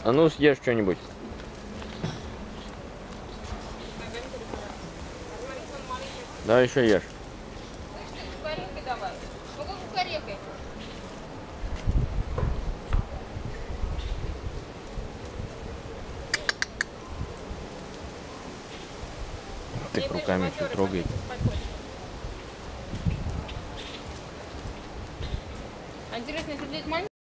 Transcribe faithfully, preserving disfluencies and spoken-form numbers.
А ну съешь что-нибудь. Да, еще ешь. Кукарекой давай. Сколько кукарекой? Так руками все трогает. А интересно, если взять маленький?